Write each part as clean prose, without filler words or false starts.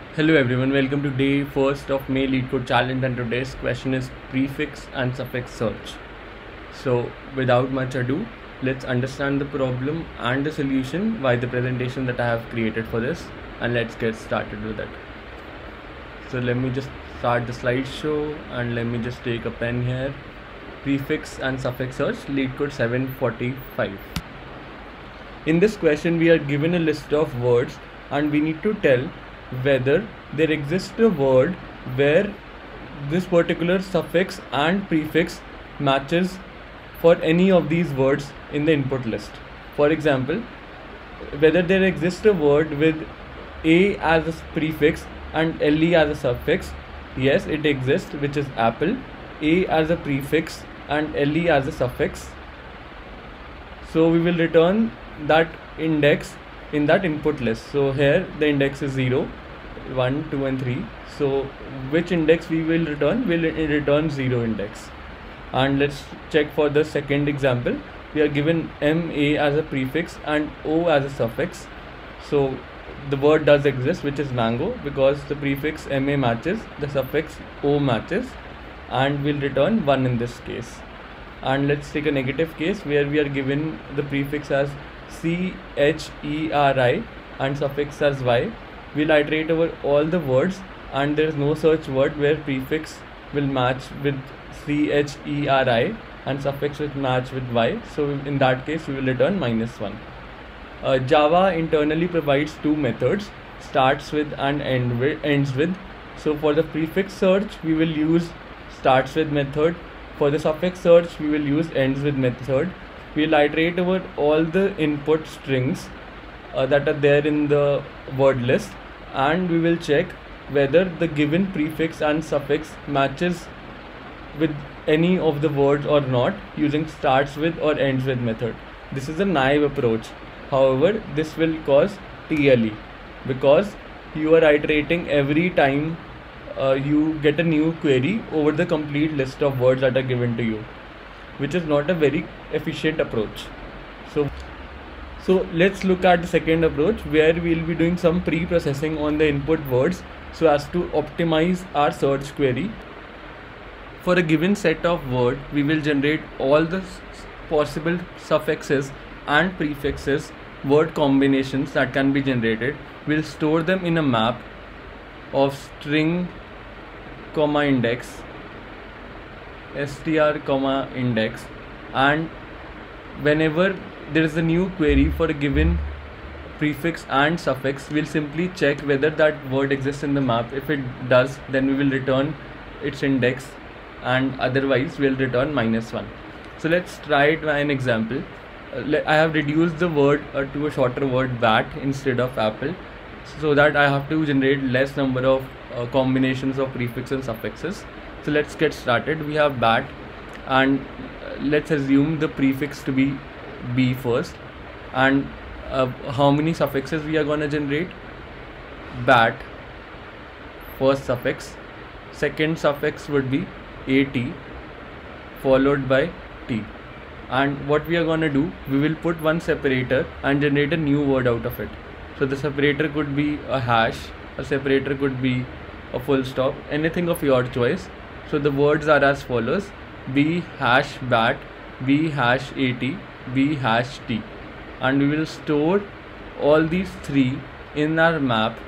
Hello everyone, welcome to day first of May LeetCode challenge, and today's question is prefix and suffix search. So without much ado, let's understand the problem and the solution by the presentation that I have created for this, and let's get started with it. So let me just start the slideshow and let me just take a pen here. Prefix and suffix search, LeetCode 745. In this question we are given a list of words and we need to tell whether there exists a word where this particular suffix and prefix matches for any of these words in the input list. For example, whether there exists a word with a as a prefix and le as a suffix. Yes, it exists, which is apple. A as a prefix and le as a suffix. So we will return that index in that input list. So here the index is 0, 1, 2 and 3. So which index we will return? Will return 0 index. And let's check for the second example. We are given ma as a prefix and o as a suffix. So the word does exist, which is mango, because the prefix ma matches, the suffix o matches, and we'll return 1 in this case. And let's take a negative case where we are given the prefix as cheri and suffix as y. We'll iterate over all the words and there is no such word where prefix will match with cheri and suffix will match with y. So in that case we will return -1. Java internally provides two methods, starts with and ends with. So for the prefix search we will use starts with method. For the suffix search we will use ends with method. We will iterate over all the input strings that are there in the word list, and we will check whether the given prefix and suffix matches with any of the words or not using starts with or ends with method. This is a naive approach. However, this will cause TLE because you are iterating every time you get a new query over the complete list of words that are given to you, which is not a very efficient approach. So let's look at the second approach where we'll be doing some pre-processing on the input words so as to optimize our search query. For a given set of words, we will generate all the possible suffixes and prefixes, word combinations that can be generated. We'll store them in a map of string, index, str, index, and whenever there is a new query for a given prefix and suffix, we'll simply check whether that word exists in the map. If it does, then we will return its index, and otherwise we'll return -1. So let's try it by an example. I have reduced the word to a shorter word, bat, instead of apple, so that I have to generate less number of combinations of prefix and suffixes. So let's get started. We have bat, and let's assume the prefix to be b first, and how many suffixes we are going to generate? Bat, first suffix, second suffix would be at followed by t, and what we are going to do, we will put one separator and generate a new word out of it. So the separator could be a hash, a separator could be a full stop, anything of your choice. So the words are as follows: b hash bat, b hash at, b hash t, and we will store all these three in our map.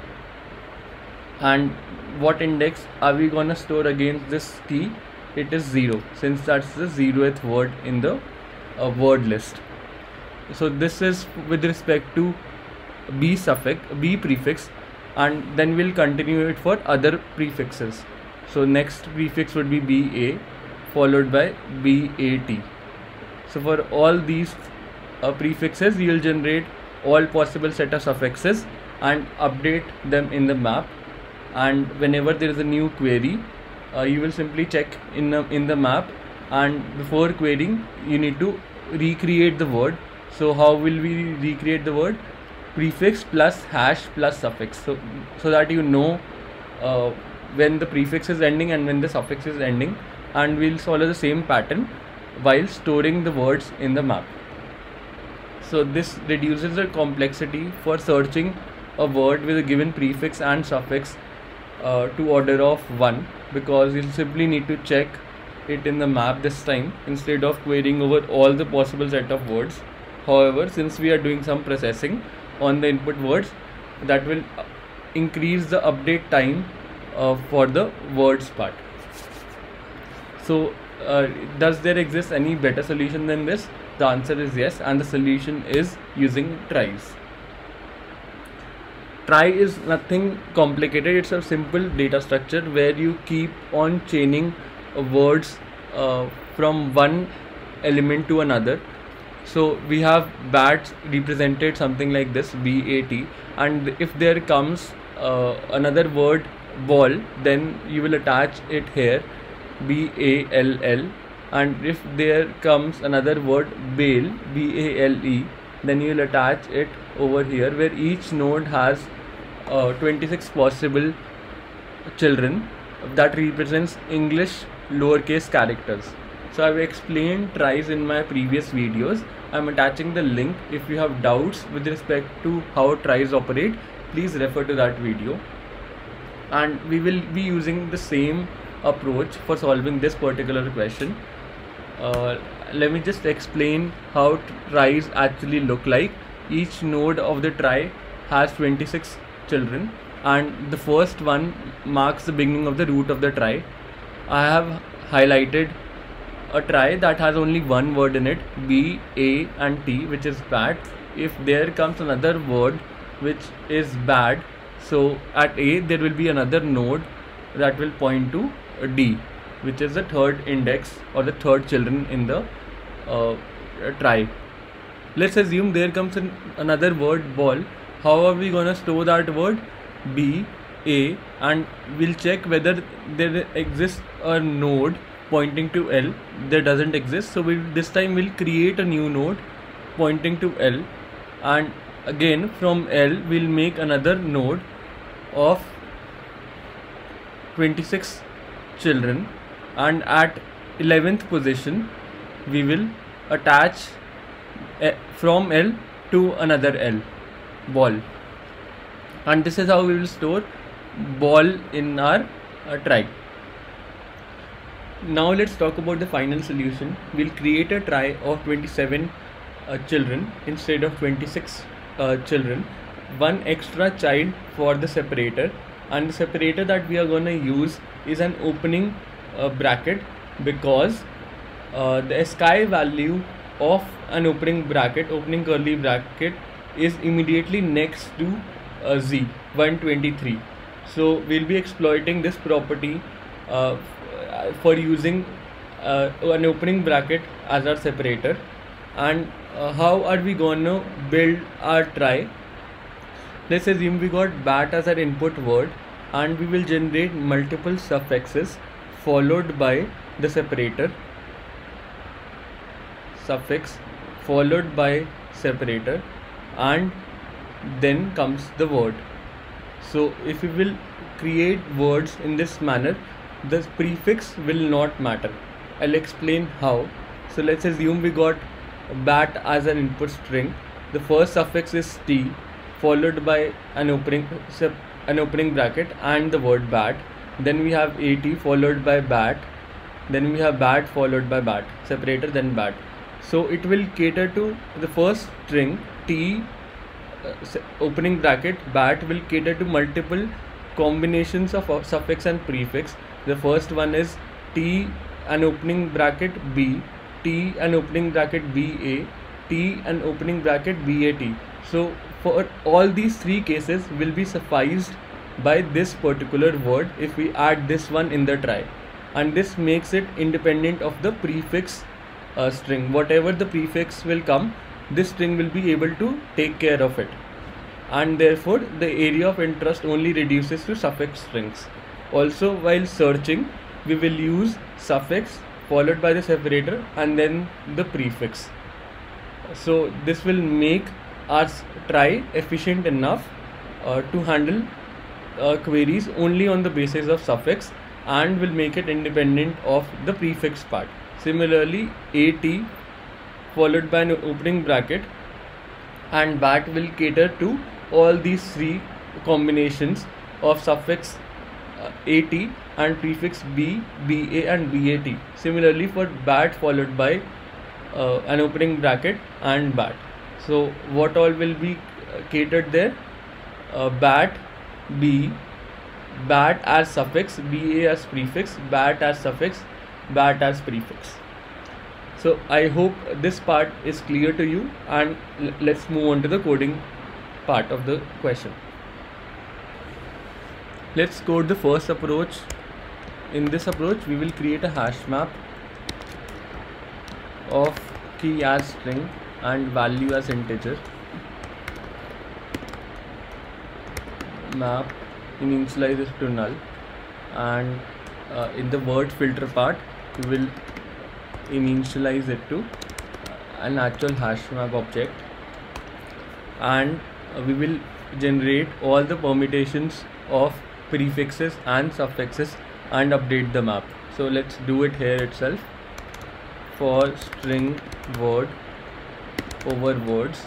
And what index are we gonna store against this t? It is 0, since that's the 0th word in the word list. So this is with respect to b prefix, and then we'll continue it for other prefixes. So next prefix would be ba followed by bat. So for all these prefixes, you will generate all possible set of suffixes and update them in the map. And whenever there is a new query, you will simply check in the map, and before querying you need to recreate the word. So how will we recreate the word? Prefix plus hash plus suffix, so that you know when the prefix is ending and when the suffix is ending, and we'll follow the same pattern while storing the words in the map. So this reduces the complexity for searching a word with a given prefix and suffix to order of 1, because you'll simply need to check it in the map this time instead of querying over all the possible set of words. However, since we are doing some processing on the input words, that will increase the update time for the words part. So does there exist any better solution than this? The answer is yes, and the solution is using tries. Try is nothing complicated. It's a simple data structure where you keep on chaining words from one element to another. So we have bat represented something like this, BAT, and if there comes another word ball, then you will attach it here, BALL, and if there comes another word bale, BALE, then you will attach it over here, where each node has 26 possible children that represents English lowercase characters. So I've explained tries in my previous videos. I'm attaching the link. If you have doubts with respect to how tries operate, please refer to that video. And we will be using the same approach for solving this particular question. Let me just explain how tries actually look like. Each node of the try has 26 children, and the first one marks the beginning of the root of the try. I have highlighted a try that has only one word in it, B, A and T, which is bad. If there comes another word which is bad, so at A there will be another node that will point to D, which is the third index or the third children in the try. Let's assume there comes another word ball. How are we gonna store that word? B, A, and we'll check whether there exists a node pointing to L. There doesn't exist, so this time we'll create a new node pointing to L, and again from L we'll make another node of 26 children, and at 11th position we will attach from L to another L, ball, and this is how we will store ball in our try. Now let's talk about the final solution. We'll create a try of 27 children instead of 26 children, one extra child for the separator, and the separator that we are going to use is an opening bracket, because the ASCII value of an opening curly bracket is immediately next to Z, 123. So we'll be exploiting this property for using an opening bracket as our separator. And how are we going to build our try? Let's assume we got bat as our input word, and we will generate multiple suffixes followed by the separator, suffix followed by separator, and then comes the word. So if we will create words in this manner, the prefix will not matter. I'll explain how. So let's assume we got bat as an input string. The first suffix is T followed by an opening bracket and the word bat. Then we have AT followed by bat. Then we have bat followed by bat, separator, then bat. So it will cater to the first string T opening bracket bat will cater to multiple combinations of suffix and prefix. The first one is T and opening bracket B, T and opening bracket BA, T and opening bracket BAT. So for all these three cases will be sufficed by this particular word if we add this one in the try, and this makes it independent of the prefix string. Whatever the prefix will come, this string will be able to take care of it, and therefore the area of interest only reduces to suffix strings. Also, while searching, we will use suffix followed by the separator and then the prefix. So this will make our try efficient enough to handle queries only on the basis of suffix, and will make it independent of the prefix part. Similarly, AT followed by an opening bracket and bat will cater to all these three combinations of suffix at and prefix b, ba and bat. Similarly for bat followed by an opening bracket and bat. So what all will be catered there? Bat, b, bat as suffix, ba as prefix, bat as suffix, bat as prefix. So I hope this part is clear to you, and let's move on to the coding part of the question. Let's code the first approach. In this approach we will create a hash map of key as string and value as integer. Map initialize it to null, and in the word filter part we will initialize it to an actual hash map object, and we will generate all the permutations of prefixes and suffixes and update the map. So let's do it here itself. For string word over words,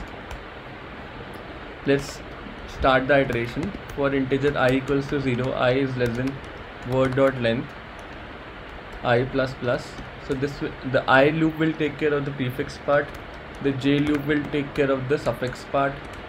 let's start the iteration. For integer I equals to 0, I is less than word dot length I plus plus. So the I loop will take care of the prefix part, the j loop will take care of the suffix part,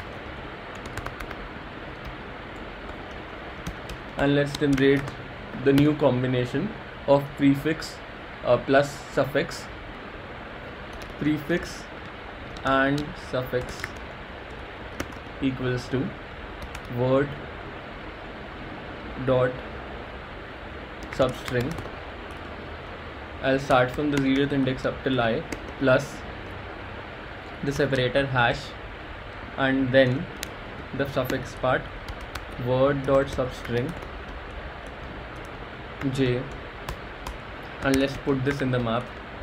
and let's generate the new combination of prefix plus suffix, prefix and suffix equals to word dot substring. I'll start from the 0th index up till I plus the separator hash, and then the suffix part word dot substring j, and let's put this in the map.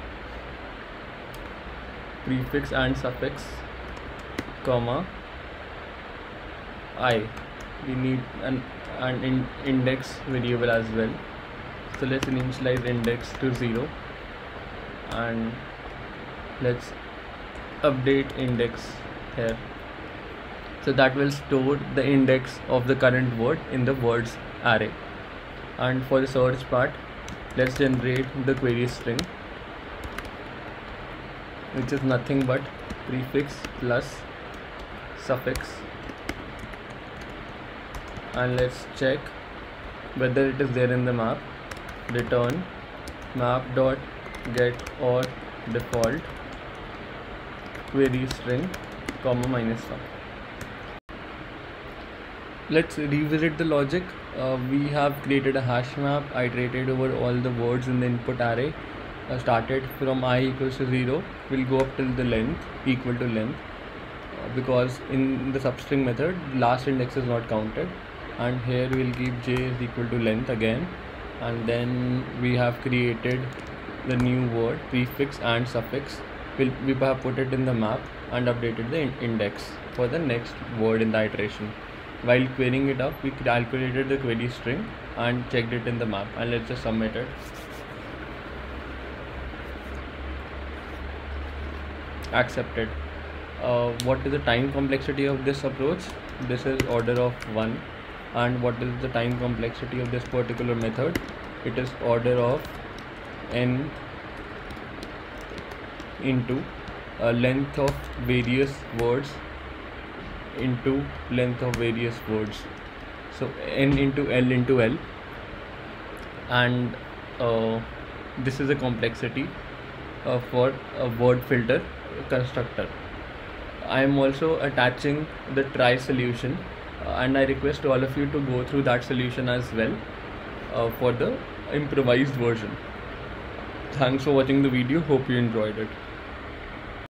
Prefix and suffix comma I. We need an index variable as well. So let's initialize index to 0, and let's update index here. So that will store the index of the current word in the words array. And for the search part, let's generate the query string, which is nothing but prefix plus suffix, and let's check whether it is there in the map. Return map dot get or default query string comma -1. Let's revisit the logic. We have created a hash map, iterated over all the words in the input array, started from I equals to 0, will go up till the length equal to length, because in the substring method last index is not counted, and here we'll keep j is equal to length again, and then we have created the new word prefix and suffix. We have put it in the map and updated the index for the next word in the iteration. While querying it up, we calculated the query string and checked it in the map, and let's just submit it. Accepted. What is the time complexity of this approach? This is order of 1. And what is the time complexity of this particular method? It is order of n into length of various words into length of various words. So n into L into L, and this is a complexity for a word filter constructor. I am also attaching the try solution, and I request all of you to go through that solution as well for the improvised version. Thanks for watching the video. Hope you enjoyed it.